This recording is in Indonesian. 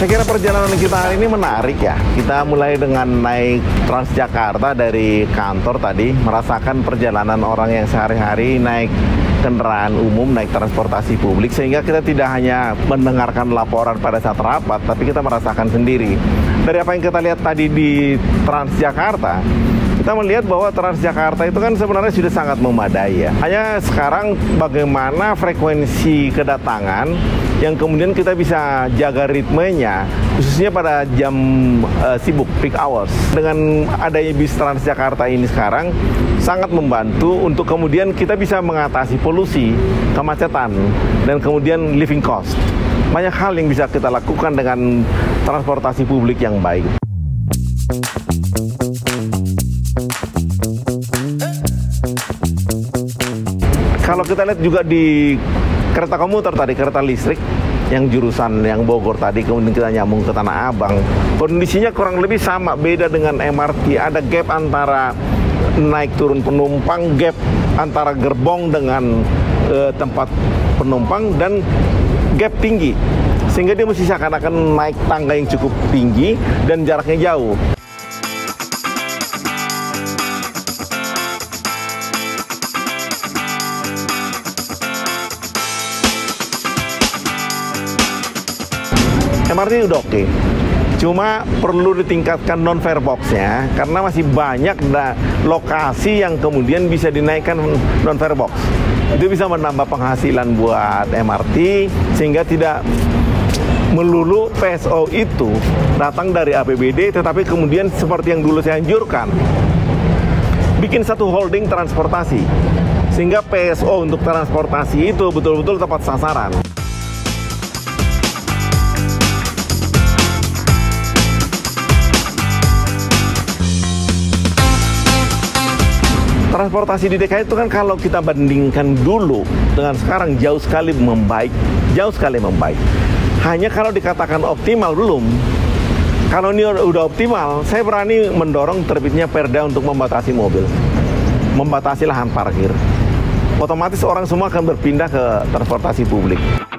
Saya kira perjalanan kita hari ini menarik ya. Kita mulai dengan naik Transjakarta dari kantor tadi, merasakan perjalanan orang yang sehari-hari naik kendaraan umum, naik transportasi publik, sehingga kita tidak hanya mendengarkan laporan pada saat rapat, tapi kita merasakan sendiri. Dari apa yang kita lihat tadi di Transjakarta, kita melihat bahwa Transjakarta itu kan sebenarnya sudah sangat memadai ya. Hanya sekarang bagaimana frekuensi kedatangan yang kemudian kita bisa jaga ritmenya, khususnya pada jam sibuk, peak hours. Dengan adanya bis Transjakarta ini sekarang sangat membantu untuk kemudian kita bisa mengatasi polusi, kemacetan, dan kemudian living cost. Banyak hal yang bisa kita lakukan dengan transportasi publik yang baik. Kalau kita lihat juga di kereta komuter tadi, kereta listrik yang jurusan yang Bogor tadi, kemudian kita nyambung ke Tanah Abang, kondisinya kurang lebih sama, beda dengan MRT. Ada gap antara naik turun penumpang, gap antara gerbong dengan tempat penumpang, dan gap tinggi, sehingga dia mesti seakan-akan naik tangga yang cukup tinggi dan jaraknya jauh. MRT udah oke, cuma perlu ditingkatkan non-fare box-nya, karena masih banyak lokasi yang kemudian bisa dinaikkan non-fare box. Itu bisa menambah penghasilan buat MRT, sehingga tidak melulu PSO itu datang dari APBD, tetapi kemudian seperti yang dulu saya anjurkan, bikin satu holding transportasi, sehingga PSO untuk transportasi itu betul-betul tepat sasaran. Transportasi di DKI itu kan kalau kita bandingkan dulu dengan sekarang jauh sekali membaik, jauh sekali membaik. Hanya kalau dikatakan optimal belum. Kalau ini udah optimal, saya berani mendorong terbitnya Perda untuk membatasi mobil, membatasi lahan parkir. Otomatis orang semua akan berpindah ke transportasi publik.